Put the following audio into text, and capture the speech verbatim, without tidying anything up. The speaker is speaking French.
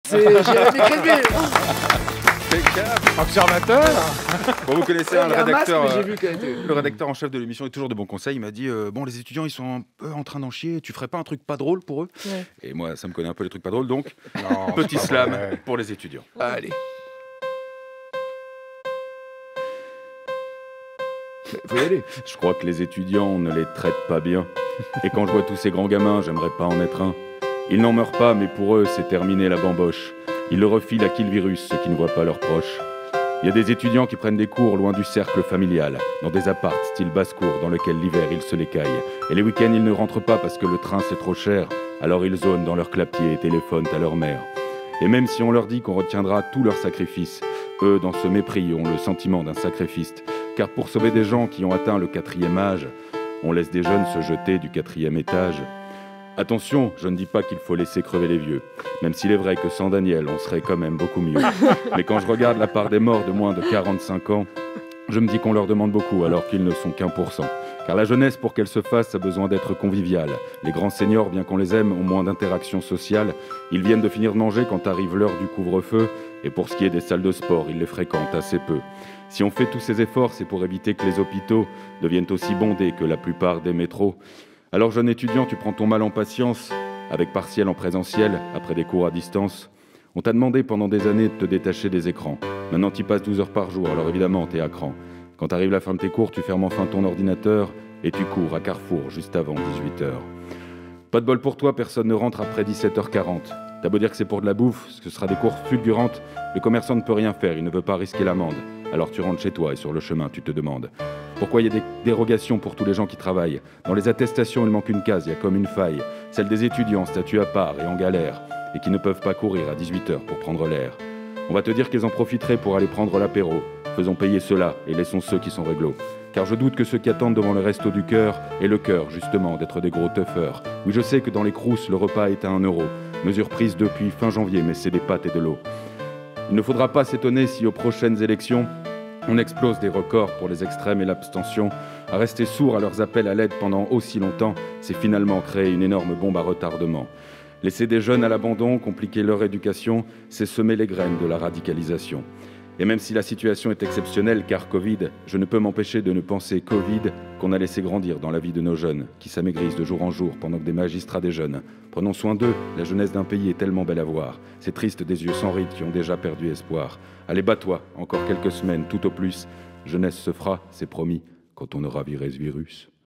C'est Jérémy Crédville. Observateur. Bon, vous connaissez Ouais, hein, il y le a un masque, rédacteur, mais j'ai euh, vu qu'elle était- le rédacteur en chef de l'émission est toujours de bons conseils. Il m'a dit euh, bon, les étudiants ils sont un peu en train d'en chier. Tu ferais pas un truc pas drôle pour eux? Ouais. Et moi, ça me connaît un peu les trucs pas drôles, donc Non, petit c'est pas slam vrai. pour les étudiants. Allez. Faut y aller. Je crois que les étudiants, on ne les traite pas bien. Et quand je vois tous ces grands gamins, j'aimerais pas en être un. Ils n'en meurent pas, mais pour eux, c'est terminé la bamboche. Ils le refilent à qui le virus, ceux qui ne voient pas leurs proches. Il y a des étudiants qui prennent des cours loin du cercle familial, dans des apparts style basse-cour, dans lequel l'hiver ils se l'écaillent. Et les week-ends, ils ne rentrent pas parce que le train c'est trop cher. Alors ils zonent dans leur clapier et téléphonent à leur mère. Et même si on leur dit qu'on retiendra tous leurs sacrifices, eux, dans ce mépris, ont le sentiment d'un sacrifice. Car pour sauver des gens qui ont atteint le quatrième âge, on laisse des jeunes se jeter du quatrième étage. Attention, je ne dis pas qu'il faut laisser crever les vieux, même s'il est vrai que sans Daniel, on serait quand même beaucoup mieux. Mais quand je regarde la part des morts de moins de quarante-cinq ans, je me dis qu'on leur demande beaucoup alors qu'ils ne sont qu'un pour cent. Car la jeunesse, pour qu'elle se fasse, a besoin d'être conviviale. Les grands seniors, bien qu'on les aime, ont moins d'interactions sociales. Ils viennent de finir de manger quand arrive l'heure du couvre-feu. Et pour ce qui est des salles de sport, ils les fréquentent assez peu. Si on fait tous ces efforts, c'est pour éviter que les hôpitaux deviennent aussi bondés que la plupart des métros. Alors, jeune étudiant, tu prends ton mal en patience, avec partiel en présentiel, après des cours à distance. On t'a demandé pendant des années de te détacher des écrans. Maintenant, tu passes douze heures par jour, alors évidemment, t'es à cran. Quand arrive la fin de tes cours, tu fermes enfin ton ordinateur et tu cours à Carrefour juste avant dix-huit heures. Pas de bol pour toi, personne ne rentre après dix-sept heures quarante. T'as beau dire que c'est pour de la bouffe, ce sera des courses fulgurantes, le commerçant ne peut rien faire, il ne veut pas risquer l'amende. Alors tu rentres chez toi et sur le chemin, tu te demandes pourquoi il y a des dérogations pour tous les gens qui travaillent. Dans les attestations, il manque une case, il y a comme une faille, celle des étudiants, statut à part et en galère, et qui ne peuvent pas courir à dix-huit heures pour prendre l'air. On va te dire qu'ils en profiteraient pour aller prendre l'apéro. Faisons payer ceux-là et laissons ceux qui sont réglo. Car je doute que ceux qui attendent devant le resto du cœur aient le cœur, justement, d'être des gros tuffeurs. Oui, je sais que dans les crousses, le repas est à un euro. Mesure prise depuis fin janvier, mais c'est des pâtes et de l'eau. Il ne faudra pas s'étonner si aux prochaines élections, on explose des records pour les extrêmes et l'abstention. À rester sourd à leurs appels à l'aide pendant aussi longtemps, c'est finalement créer une énorme bombe à retardement. Laisser des jeunes à l'abandon, compliquer leur éducation, c'est semer les graines de la radicalisation. Et même si la situation est exceptionnelle, car Covid, je ne peux m'empêcher de ne penser Covid qu'on a laissé grandir dans la vie de nos jeunes, qui s'amaigrissent de jour en jour pendant que des magistrats déjeunent. Prenons soin d'eux, la jeunesse d'un pays est tellement belle à voir. C'est triste des yeux sans rides qui ont déjà perdu espoir. Allez, bats-toi, encore quelques semaines, tout au plus. Jeunesse se fera, c'est promis, quand on aura viré ce virus.